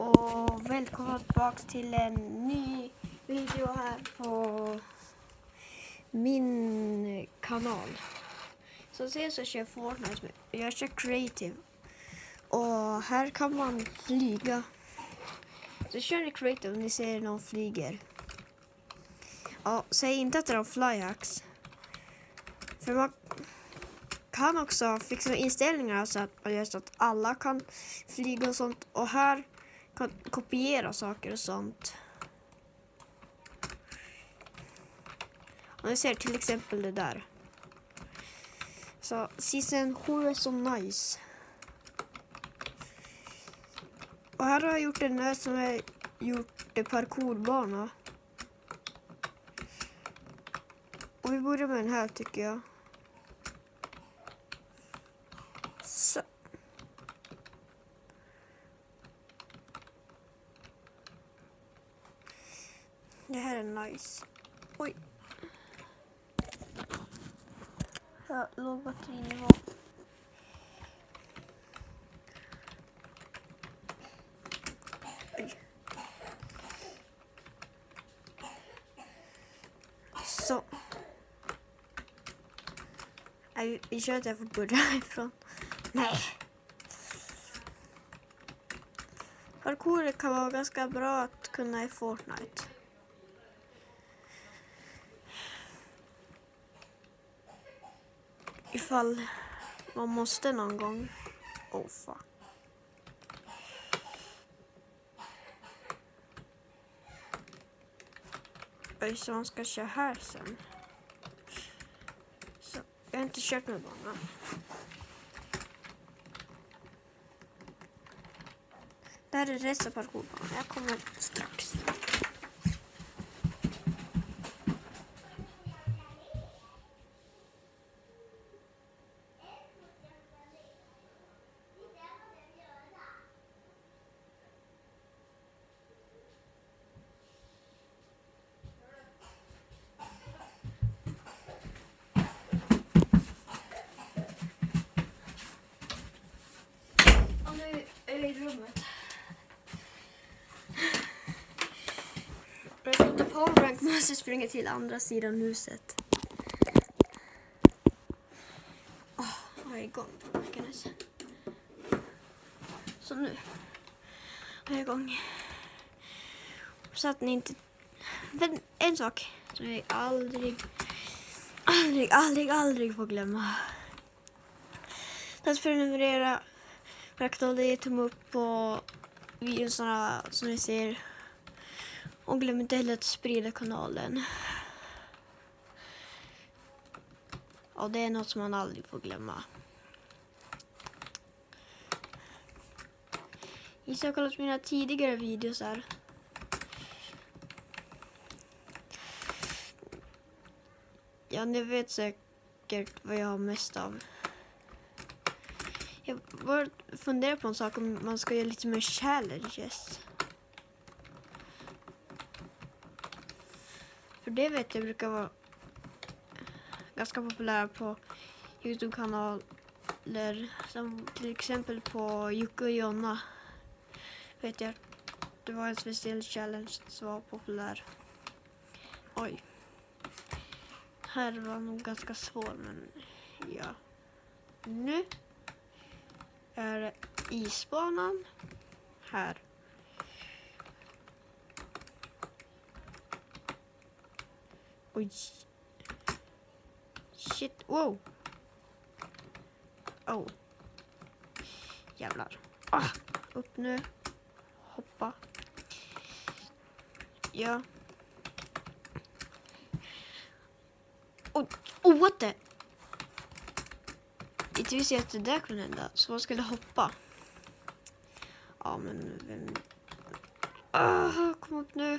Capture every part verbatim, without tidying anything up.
och välkomna tillbaka till en ny video här på min kanal. Så sen så kör jag Fortnite, jag kör creative och här kan man flyga. Så kör ni creative och ni ser någon flyger. Ja, säg inte att det är flyhacks. För man kan också fixa inställningar så att, just att alla kan flyga och sånt. Och här kan kopiera saker och sånt. Och ni ser till exempel det där. Så season sju är så nice. Och här har jag gjort en här som är gjort en parkourbana. Och vi börjar med den här tycker jag. Så. Det här är nice. Oj. Ja, låg batterinivå. Oj. Så. Nej, vi kör att jag får börja ifrån. Nej. Parkour kan vara ganska bra att kunna i Fortnite. Ifall man måste någon gång. Oh fuck. Oj, så man ska köra här sen. Så, jag har inte kört med banan. Det här är resten av parkourbanan. Jag kommer strax. Och nu är jag i rummet. Jag ska ta powerbank måste springa till andra sidan huset. Åh, oh, jag är igång på Markanes. Så nu är jag igång. Så att ni inte... Men en sak som jag aldrig, aldrig, aldrig, aldrig får glömma. Att prenumerera, räkna det, tumma upp på videorna som ni ser. Och glöm inte heller att sprida kanalen. Ja, det är något som man aldrig får glömma. Ni har kollat mina tidigare videos här. Ja, ni vet säkert vad jag har mest av. Jag bara funderar på en sak om man ska göra lite mer challenges. För det vet jag brukar vara ganska populära på YouTube-kanaler. Som till exempel på Jocke och Jonna. Vet jag, det var en speciell challenge som var populär. Oj. Här var nog ganska svår, men ja. Nu är det isbanan. Här. Oj. Shit, wow. Oh. Jävlar. Ah, upp nu. Hoppa. Ja. Oh, oh what the? Inte visste jag att det där kunde hända. Så man skulle hoppa. Ja, men vem... Ah, kom upp nu.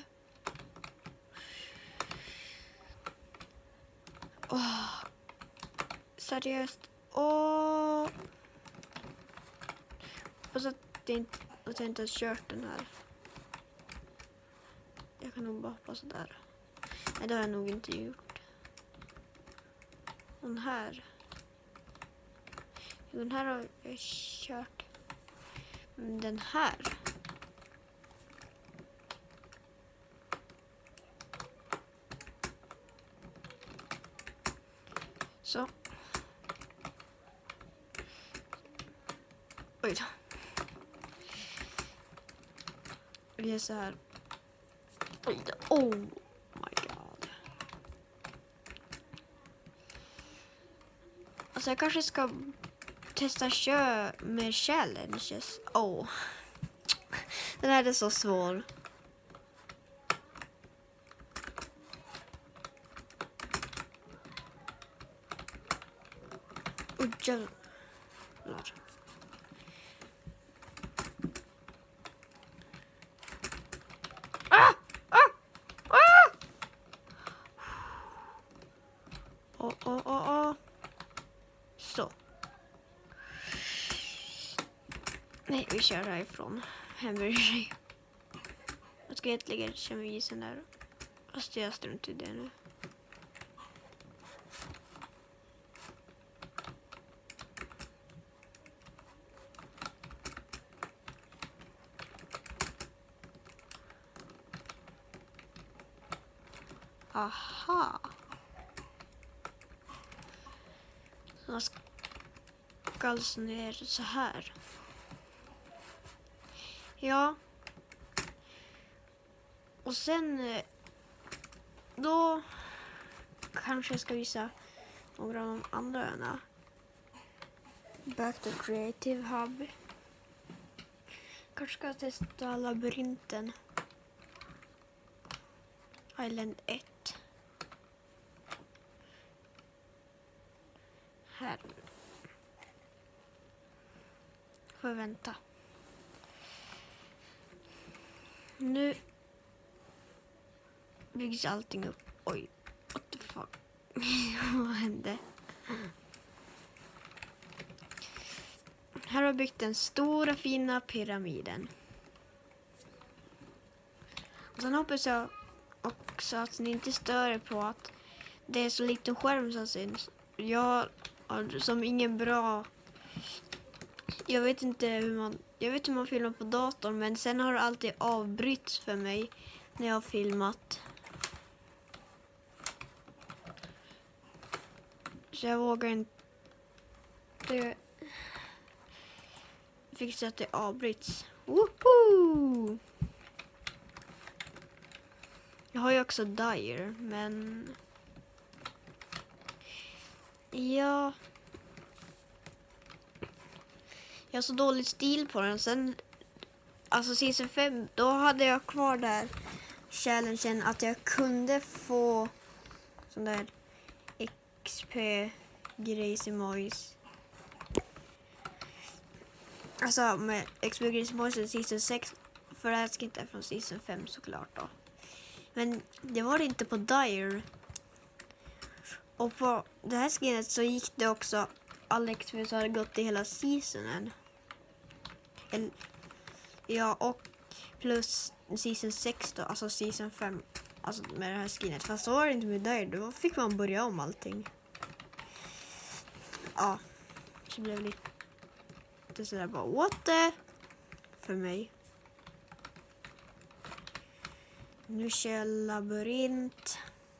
Åh, seriöst. Åh. Hoppas att, det inte, att jag inte har kört den här. Jag kan nog bara hoppa sådär. Nej, det har jag nog inte gjort. Den här. Den här har jag kört. Men den här. Så. Oj då. Det är så här. Oj då. Oh my god. Alltså jag kanske ska testa köra med challenges. Oh. Den här är så svår. Oj jävlar. Ah! Ah! Ah! Åh, åh, åh, åh. Så. Nej, vi kör härifrån. Hamburger. Jag ska egentligen köra isen där. Fast jag strunt i det nu. Aha. Så jag ska alltså ner så här. Ja. Och sen då kanske jag ska visa några av de andra öarna. Back to Creative Hub. Kanske ska testa labyrinten. Island ett. Här. Får jag vänta. Nu byggs allting upp. Oj, what the fuck. Vad hände? Här har jag byggt den stora fina pyramiden. Och sen hoppas jag också att ni inte stör er på att det är så liten skärm som syns. Jag har som ingen bra... Jag vet inte hur man... Jag vet hur man filmar på datorn, men sen har det alltid avbrytts för mig när jag har filmat. Så jag vågar inte fixa att det avbryts. Woho! Jag har ju också Dire, men... Ja... Jag har så dålig stil på den. Sen, alltså season fem, då hade jag kvar där challengen att jag kunde få sån där X P grejs emojis. Alltså med X P grejs emojis i season sex, för det här skinnet är från season fem såklart då. Men det var det inte på Dire. Och på det här skinnet så gick det också all X P som hade gått i hela seasonen. Ja, och plus season sex då, alltså season fem, alltså med det här skinnet. Fast så var det inte med där, då fick man börja om allting. Ja, så blev det lite sådär bara, what the? För mig. Nu kör jag labyrint.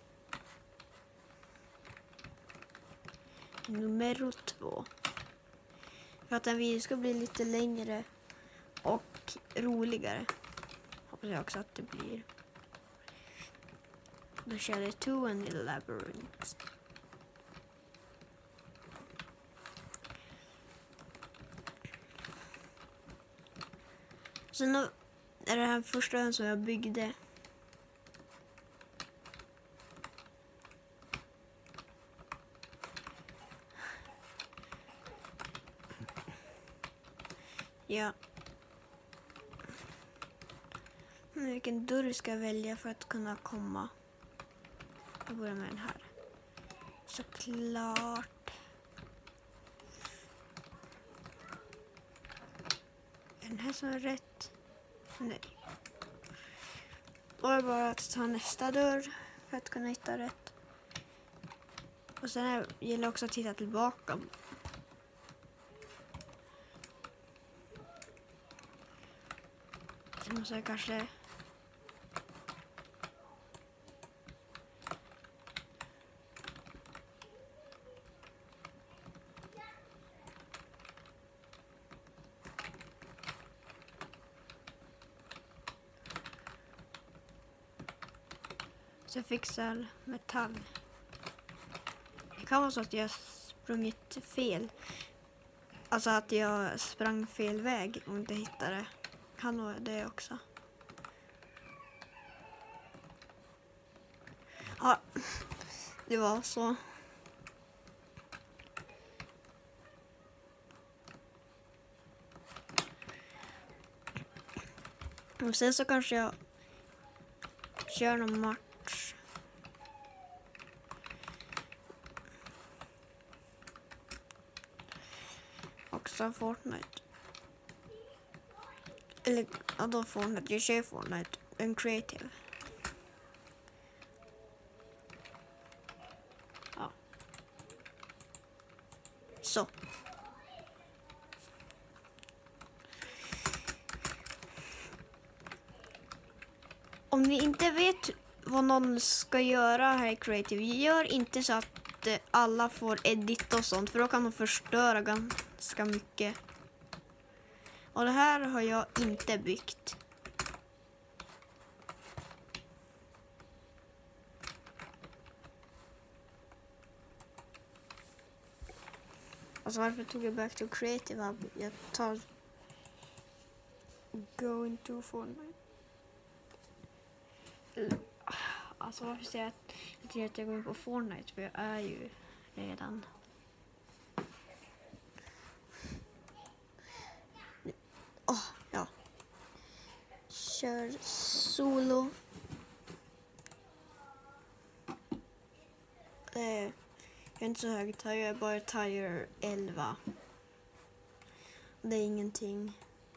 Nummer två. För att en video ska bli lite längre och roligare. Hoppas jag också att det blir. Då kör jag Two and the Labyrinth. Sen är det här första ön som jag byggde. Ja. Men vilken dörr ska jag välja för att kunna komma? Jag börjar med den här. Såklart. Är den här som är rätt? Nej. Och jag bara att ta nästa dörr för att kunna hitta rätt. Och sen är, gäller också att titta tillbaka. Sen måste jag kanske... Så jag fixar metall. Det kan vara så att jag sprungit fel. Alltså att jag sprang fel väg och inte hittade det. Kan vara det också. Ja, det var så. Och sen så kanske jag kör någon match. Också Fortnite. Eller ja, då Fortnite. Jag kör Fortnite. En creative. Ja. Så. Om ni inte vet vad någon ska göra här i creative, gör inte så att alla får edit och sånt, för då kan de förstöra ganska mycket. Och det här har jag inte byggt. Alltså varför tog jag back to creative? Jag tar go into Fortnite. Alltså varför säger jag att jag tror att jag går in på Fortnite? För jag är ju redan. Åh, oh, ja. Kör solo. Eh, jag är inte så hög tire, jag är bara tire elva. Det är ingenting.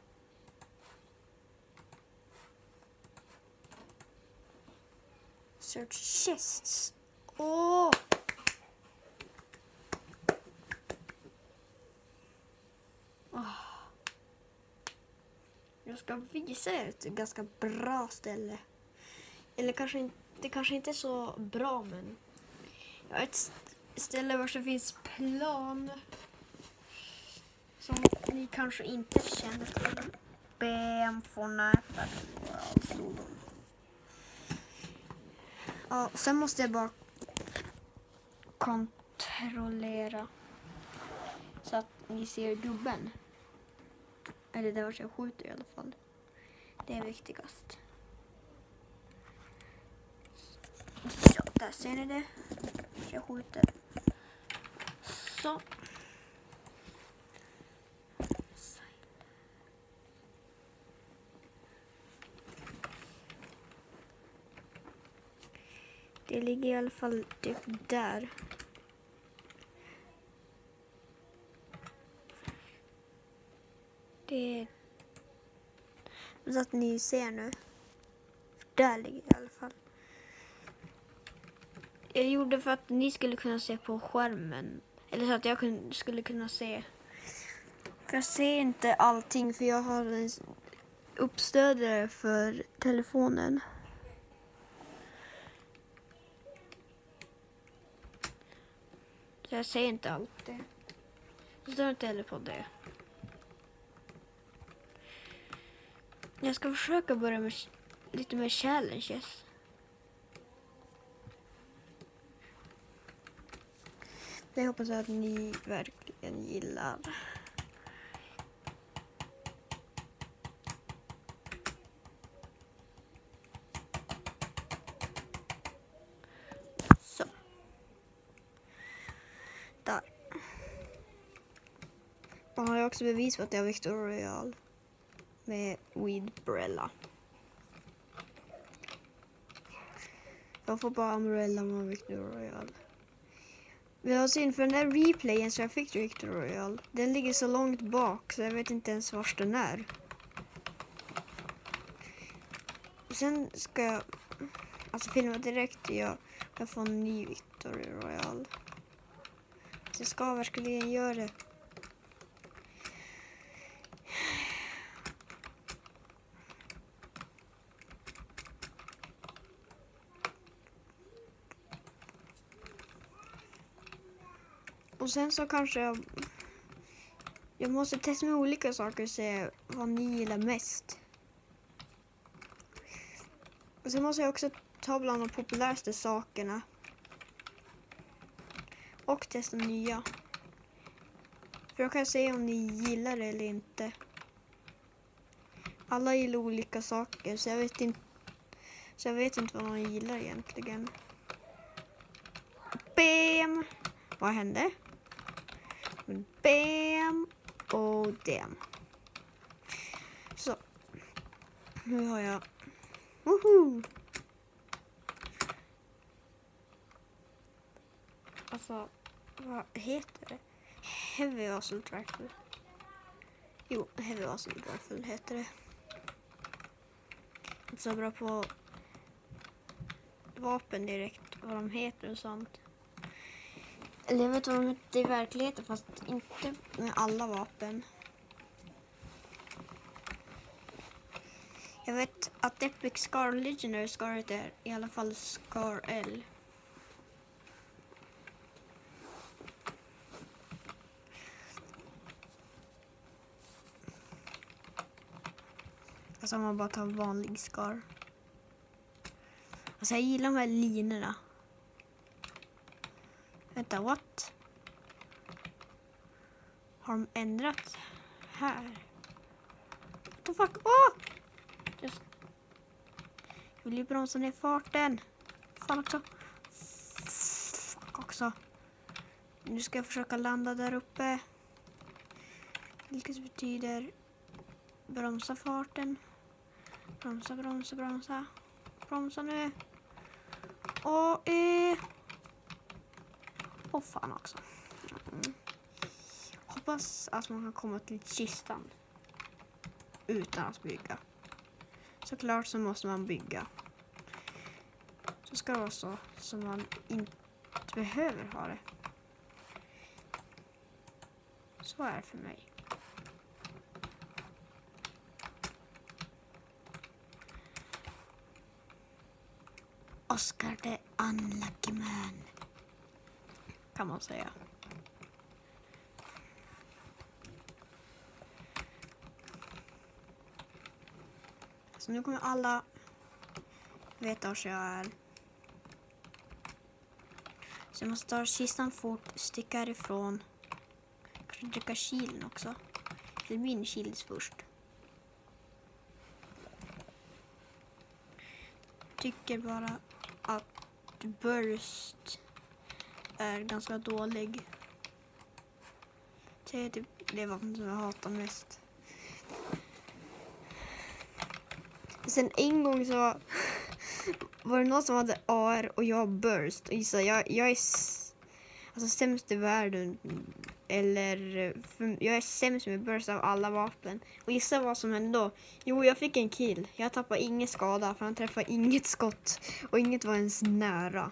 Search chests. Åh! Oh. Oh. Jag ska visa er ett ganska bra ställe. Eller kanske inte, det kanske inte är så bra, men jag har ett ställe där det finns plan som ni kanske inte känner till. Bam, Fortnite. Ja, sen måste jag bara kontrollera så att ni ser gubben. Eller det var jag skjuter i alla fall. Det är viktigast. Så, där ser ni det. Jag skjuter. Så. Det ligger i alla fall typ där. Det är så att ni ser nu. Där ligger det i alla fall. Jag gjorde för att ni skulle kunna se på skärmen. Eller så att jag skulle kunna se. För jag ser inte allting, för jag har en uppstödare för telefonen. Så jag ser inte allt det. Jag står inte heller på det. Jag ska försöka börja med lite mer challenges. Det hoppas jag att ni verkligen gillar. Så. Där. Man har ju också bevis på att jag har Victor Royal med Weedbrella. Jag får bara Umbrella med Victor Royal. Vi har syn för den där replayen så jag fick Victor Royal. Den ligger så långt bak så jag vet inte ens var den är. Sen ska jag alltså filma direkt och jag, jag får en ny Victor Royal. Så jag ska verkligen göra det. Och sen så kanske jag, jag måste testa med olika saker och se vad ni gillar mest. Och sen måste jag också ta bland de populäraste sakerna. Och testa nya. För jag kan säga om ni gillar det eller inte. Alla gillar olika saker så jag vet inte, så jag vet inte vad man gillar egentligen. Bam! Vad hände? Bam! Och damn. Så. Nu har jag... Woho! Alltså, vad heter det? Heavy Assault Rifle. Jo, Heavy Assault Rifle heter det. Inte så bra på vapen direkt, vad de heter och sånt. Eller jag vet vad de heter i verkligheten, fast inte med alla vapen. Jag vet att Epic Scar Legendary Scar är i alla fall Scar L. Alltså om man bara tar vanlig Scar. Alltså jag gillar de här linorna. Vänta, what? Har de ändrat här? What the fuck? Åh! Oh! Just... Jag vill ju bromsa ner farten. Fan också. Fuck också. Nu ska jag försöka landa där uppe. Vilket betyder bromsa farten. Bromsa, bromsa, bromsa. Bromsa nu. Och eh... Åh fan också. Mm. Hoppas att man kan komma till kistan utan att bygga. Såklart så måste man bygga. Så ska det vara så som man inte behöver ha det. Så är det för mig. Oscar the Unlucky Man. Kan man säga. Så nu kommer alla veta var jag är. Så jag måste ta kistan fort, sticka härifrån. Kanske dricka kilen också. Det är min kils först. Tycker bara att burst är ganska dålig. Det är typ det vapen som jag hatar mest. Sen en gång så var det någon som hade A R och jag burst. Och gissa, jag, jag är s- alltså sämst i världen. Eller för, jag är sämst med burst av alla vapen. Och gissa vad som hände då? Jo, jag fick en kill. Jag tappade ingen skada för han träffade inget skott. Och inget var ens nära.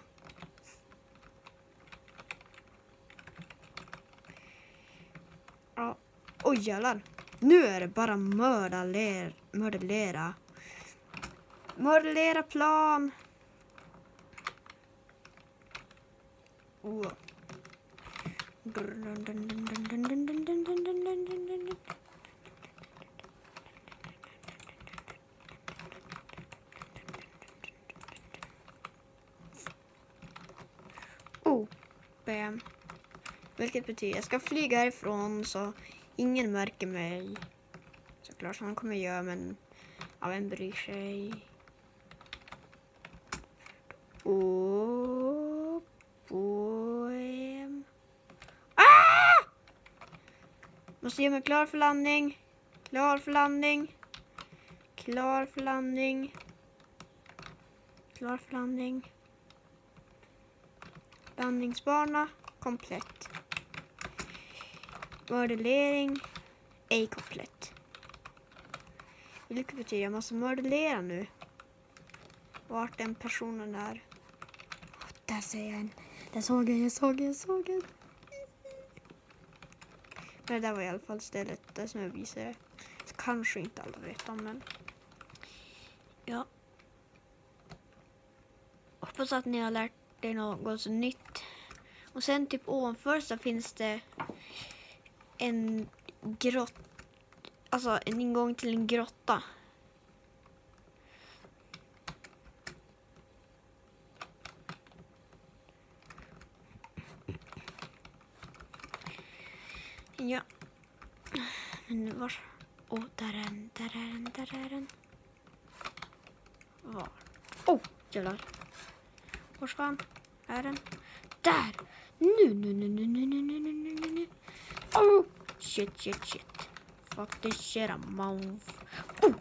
Ja. Oj jävlar. Nu är det bara mördalera. Mördalera. Mördalera plan. Oh. Oh, bam. Vilket betyder jag ska flyga härifrån så ingen märker mig. Såklart som han kommer göra, men ja, vem bryr sig? Oh, boy. Ah! Måste göra mig klar för landning. Klar för landning. Klar för landning. Klar för landning. Landningsbana komplett. Modellering ej komplett. Vilket betyder jag måste modellera nu. Vart den personen är. Oh, där ser jag en. Där såg jag, jag såg jag, jag såg en. Men det där var i alla fall stället där som jag visade. Så kanske inte alla vet om, men ja. Hoppas att ni har lärt er något så nytt. Och sen typ ovanför så finns det en grott. Alltså en ingång till en grotta. Ja. Men var... Åh, oh, där är den, där är den, där är den. Var? Åh, oh, jävlar. Var ska han? Är den? Där! Nu, nu, nu, nu, nu, nu, nu, nu, nu, nu. Oh! Shit, shit, shit. Fuck this shit, I'm mouth. Oh!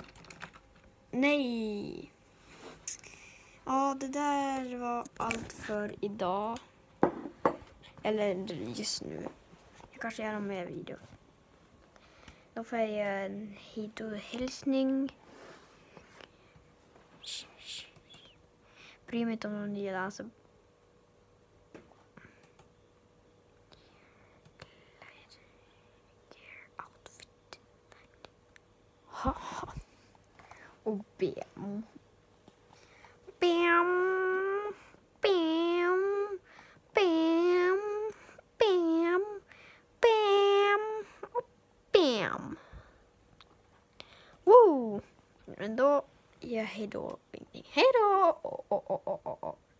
Nej! Ja, det där var allt för idag. Eller just nu. Jag kanske gör en mer video. Då får jag göra en hejdå-hälsning. Bry mig inte om de nya danser. Haha. Och bam. Bam. Bam. Bam. Bam. Bam. Bam. Woo! Men då gör jag hejdå. Hejdå! Oh, oh, oh, oh, oh.